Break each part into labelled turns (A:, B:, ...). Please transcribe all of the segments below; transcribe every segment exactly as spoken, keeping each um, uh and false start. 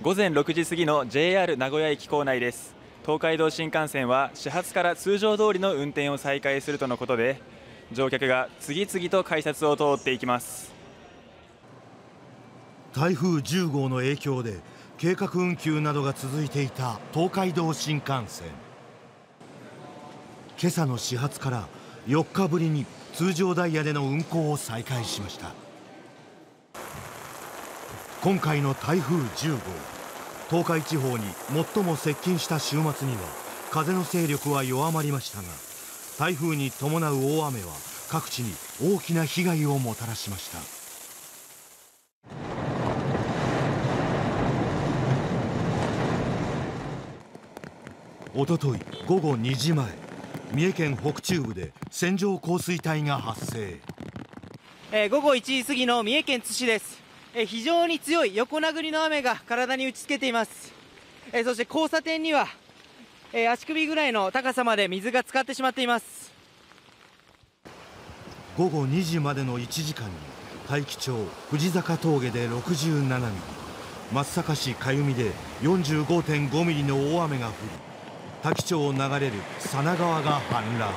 A: 午前ろくじ過ぎの ジェイアール 名古屋駅構内です。東海道新幹線は始発から通常通りの運転を再開するとのことで、乗客が次々と改札を通っていきます。
B: 台風じゅうごうの影響で計画運休などが続いていた東海道新幹線。今朝の始発からよっかぶりに通常ダイヤでの運行を再開しました。今回の台風じゅうごう、東海地方に最も接近した週末には風の勢力は弱まりましたが、台風に伴う大雨は各地に大きな被害をもたらしました。おととい午後にじまえ、三重県北中部で線状降水帯が発生。
C: えー、午後いちじ過ぎの三重県津市です。えー、非常に強い横殴りの雨が体に打ちつけています。えー、そして交差点には、えー、足首ぐらいの高さまで水が浸かってしまっています。
B: 午後にじまでのいちじかんに大樹町藤坂峠でろくじゅうななミリ、松阪市香弓で よんじゅうごてんごミリの大雨が降り、多気町を流れる佐奈川が氾濫。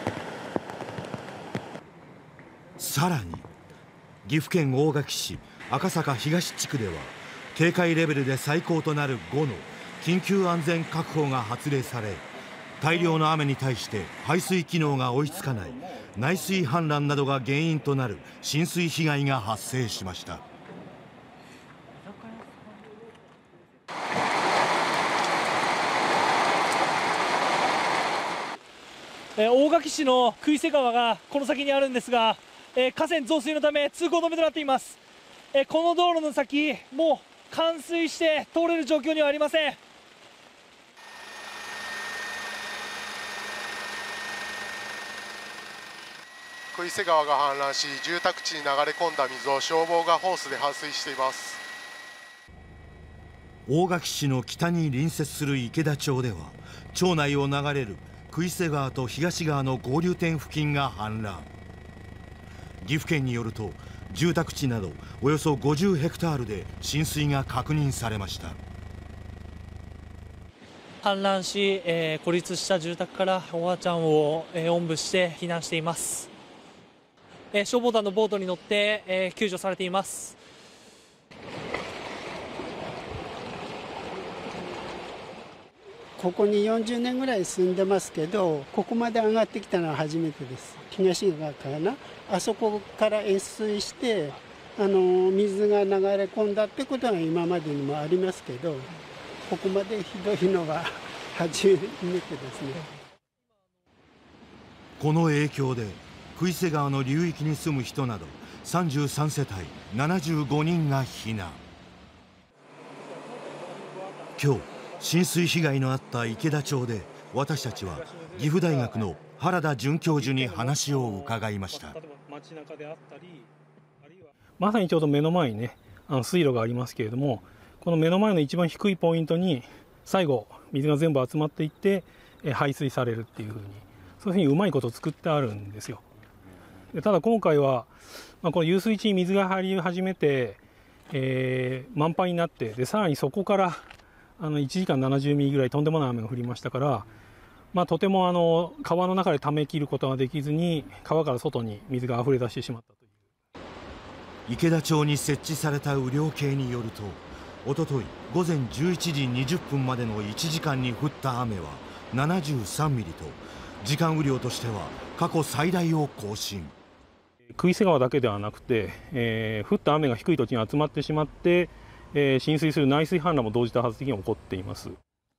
B: さらに岐阜県大垣市赤坂東地区では警戒レベルで最高となるごの緊急安全確保が発令され、大量の雨に対して排水機能が追いつかない内水氾濫などが原因となる浸水被害が発生しました。
D: 大垣市の杭瀬川がこの先にあるんですが、河川増水のため通行止めとなっています。この道路の先、もう冠水して通れる状況にはありません。
E: 杭瀬川が氾濫し、住宅地に流れ込んだ水を消防がホースで排水しています。
B: 大垣市の北に隣接する池田町では、町内を流れる杭瀬川と東川の合流点付近が氾濫。岐阜県によると、住宅地などおよそごじゅうヘクタールで浸水が確認されました。
D: 氾濫し、えー、孤立した住宅からおばあちゃんを、えー、おんぶして避難しています。えー、消防団のボートに乗って、えー、救助されています。
F: ここによんじゅうねんぐらい住んでますけど、ここまで上がってきたのは初めてです。東側からな、あそこから越水してあの水が流れ込んだってことは今までにもありますけど、ここまでひどいのは初めてですね。
B: この影響で杭瀬川の流域に住む人などさんじゅうさんせたいななじゅうごにんが避難。今日浸水被害のあった池田町で、私たちは岐阜大学の原田准教授に話を伺いました。
G: まさにちょうど目の前にね、あの水路がありますけれども、この目の前の一番低いポイントに最後水が全部集まっていって排水されるっていうふうに、そういうふうにうまいこと作ってあるんですよ。でただ今回は、まあ、この遊水地に水が入り始めて、えー、満杯になって、でさらにそこからあのいちじかんななじゅうミリぐらいとんでもない雨が降りましたから、まあ、とてもあの川の中で溜め切ることができずに、川から外に水が溢れ出してしまったという。
B: 池田町に設置された雨量計によると、おととい午前じゅういちじにじゅっぷんまでのいちじかんに降った雨はななじゅうさんミリと、時間雨量としては過去最大を更新。
G: 杭瀬川だけではなくて、えー、降った雨が低い土地に集まってしまって、えー、浸水する内水氾濫も同時多発的に起こっています。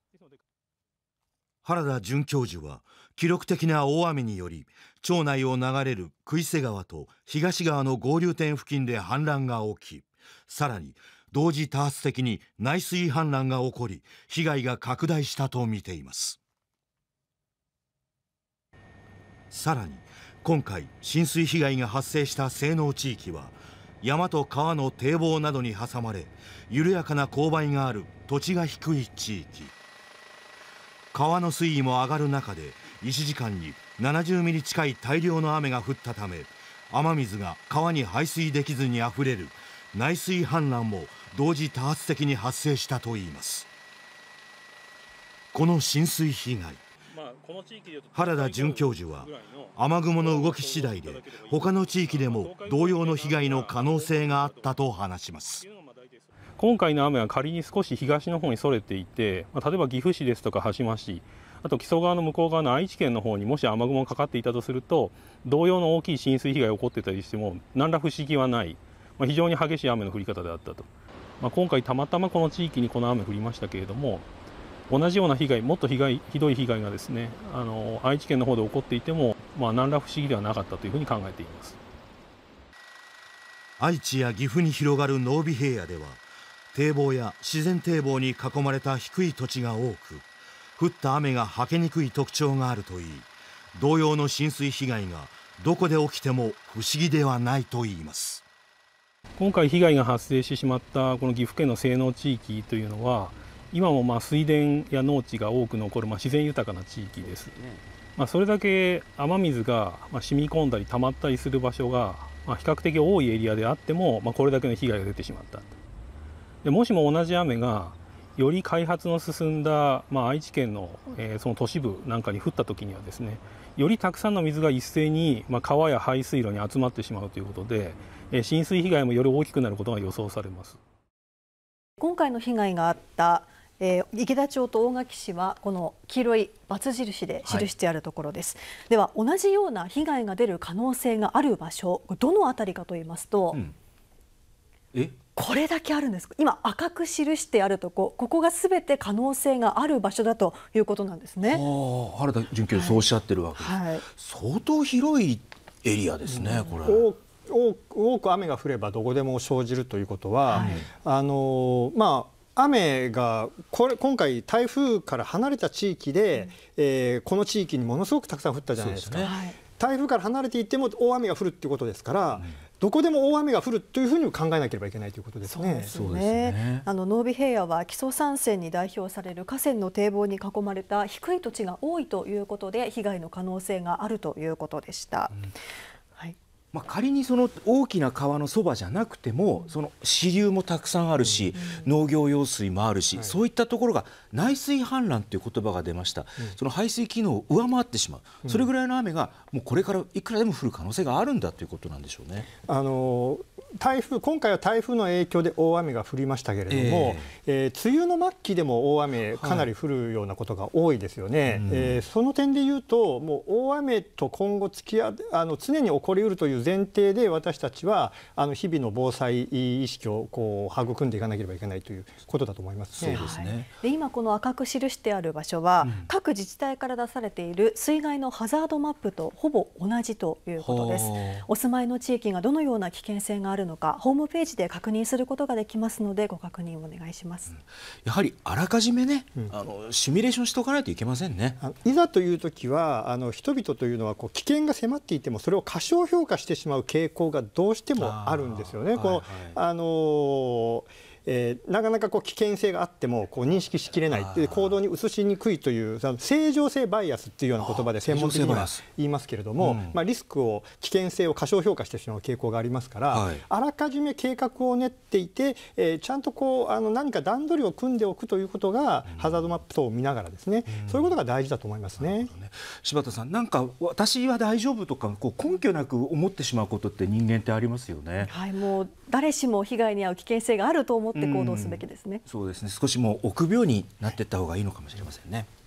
B: 原田准教授は、記録的な大雨により町内を流れる杭瀬川と東川の合流点付近で氾濫が起き、さらに同時多発的に内水氾濫が起こり、被害が拡大したと見ています。さらに今回浸水被害が発生した西濃地域は、山と川の堤防などに挟まれ、緩やかな勾配がある土地が低い地域。川の水位も上がる中で、いちじかんにななじゅうミリ近い大量の雨が降ったため、雨水が川に排水できずにあふれる内水氾濫も同時多発的に発生したといいます。この浸水被害、原田准教授は雨雲の動き次第で他の地域でも同様の被害の可能性があったと話します。
G: 今回の雨は仮に少し東の方にそれていて、例えば岐阜市ですとか羽島市、あと木曽川の向こう側の愛知県の方にもし雨雲がかかっていたとすると、同様の大きい浸水被害が起こっていたりしても何ら不思議はない、まあ、非常に激しい雨の降り方であったと。まあ、今回たまたまこの地域にこの雨降りましたけれども、同じような被害、もっと被害ひどい被害がですね、あの愛知県の方で起こっていても、まあ、何ら不思議ではなかったというふうに考えています。
B: 愛知や岐阜に広がる濃尾平野では、堤防や自然堤防に囲まれた低い土地が多く、降った雨がはけにくい特徴があるといい、同様の浸水被害がどこで起きても不思議ではないといいます。
G: 今回被害が発生してしまったこの岐阜県の西濃地域というのは、今もまあ水田や農地が多く残るまあ自然豊かな地域です。まあ、それだけ雨水がまあ染み込んだり溜まったりする場所がまあ比較的多いエリアであっても、まあ、これだけの被害が出てしまった。でもしも同じ雨がより開発の進んだ、まあ、愛知県の、えー、その都市部なんかに降った時にはですね、よりたくさんの水が一斉に、まあ、川や排水路に集まってしまうということで、えー、浸水被害もより大きくなることが予想されます。
H: 今回の被害があったえー、池田町と大垣市はこの黄色い×印で記してあるところです、はい、では同じような被害が出る可能性がある場所、どのあたりかと言いますと、うん、えこれだけあるんです。今赤く記してあるとこ、ここがすべて可能性がある場所だということなんですね。
I: あ、原田准教授そうおっしゃってるわけです、はい、相当広いエリアですね、うん、これ。
J: 多く、多く雨が降ればどこでも生じるということは、はい、あのまあ雨がこれ今回台風から離れた地域で、うんえー、この地域にものすごくたくさん降ったじゃないですか。そうですね、台風から離れていっても大雨が降るっていうことですから、うん、どこでも大雨が降るというふうに考えなければいけないということですね。
H: そうですね。あの濃尾平野は木曽三川に代表される河川の堤防に囲まれた低い土地が多いということで、被害の可能性があるということでした。うん
I: まあ、仮にその大きな川のそばじゃなくても、その支流もたくさんあるし、うん、農業用水もあるし、はい、そういったところが内水氾濫という言葉が出ました、うん、その排水機能を上回ってしまう、うん、それぐらいの雨がもうこれからいくらでも降る可能性があるんだということなんでしょうね。
J: あの台風今回は台風の影響で大雨が降りましたけれども、えーえー、梅雨の末期でも大雨かなり降るようなことが多いですよね、はいうんえー、その点で言うともう大雨と今後付き合あの常に起こりうるという前提で私たちはあの日々の防災意識をこう育んでいかなければいけないということだと思いますね。
H: そうですね、はい、で今この赤く記してある場所は、うん、各自治体から出されている水害のハザードマップとほぼ同じということです。お住まいの地域がどのような危険性があるのかホームページで確認することができますのでご確認お願いします、うん、
I: やはりあらかじめね、うん、あのシミュレーションしておかないといけませんね。
J: いざという時はあの人々というのはこう危険が迫っていてもそれを過小評価してしまう傾向がどうしてもあるんですよね。この、はいはい、あのーえー、なかなかこう危険性があってもこう認識しきれないで行動に移しにくいという正常性バイアスっていうような言葉で専門的には言いますけれども、うんまあ、リスクを危険性を過小評価してしまう傾向がありますから、はい、あらかじめ計画を練っていて、えー、ちゃんとこうあの何か段取りを組んでおくということが、うん、ハザードマップ等を見ながらですね、うん、そういうことが大事だと思いますね。
I: ね柴田さん、なんか私は大丈夫とかこう根拠なく思ってしまうことって人間ってありますよね。
H: はい、もう誰しも被害に遭う危険性があると思って行動すべきですね。
I: うん、そうですね。少しもう臆病になっていった方がいいのかもしれませんね。